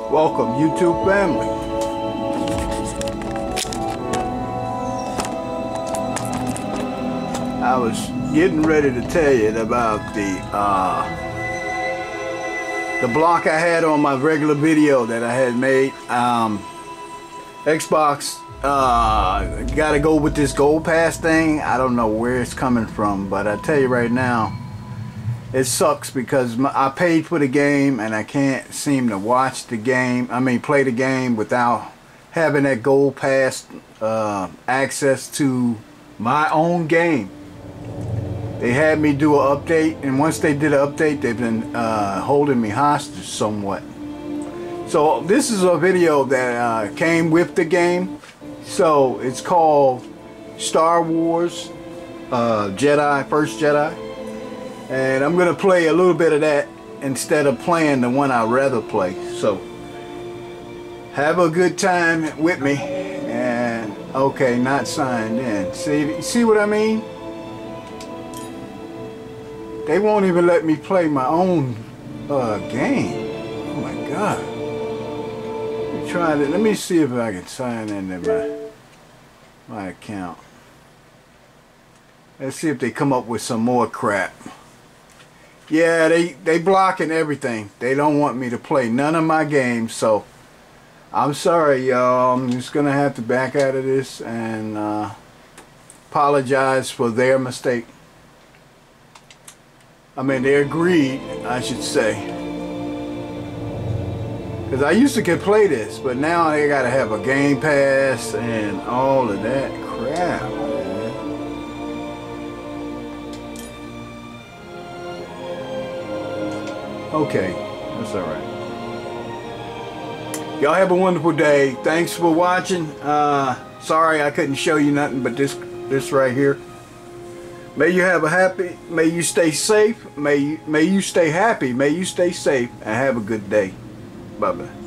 Welcome, YouTube family. I was getting ready to tell you about the block I had on my regular video that I had made. Xbox gotta go with this gold pass thing. I don't know where it's coming from, but I tell you right now, it sucks because I paid for the game and I can't seem to watch the game. I mean, play the game without having that gold pass access to my own game. They had me do an update, and once they did an update, they've been holding me hostage somewhat. So this is a video that came with the game. So it's called Star Wars Jedi, First Jedi. And I'm going to play a little bit of that instead of playing the one I'd rather play. So have a good time with me. And okay, not signed in. See what I mean? They won't even let me play my own game. Oh my God. Let me see if I can sign into my account. Let's see if they come up with some more crap. Yeah, they blocking everything. They don't want me to play none of my games, so I'm sorry, y'all. I'm just gonna have to back out of this and apologize for their mistake. I mean, their greed, I should say. Because I used to could play this, but now they gotta have a game pass and all of that crap, man. Okay, that's alright. Y'all have a wonderful day. Thanks for watching. Sorry I couldn't show you nothing but this right here. May you have a happy, may you stay safe, may you stay happy, may you stay safe, and have a good day. Bye-bye.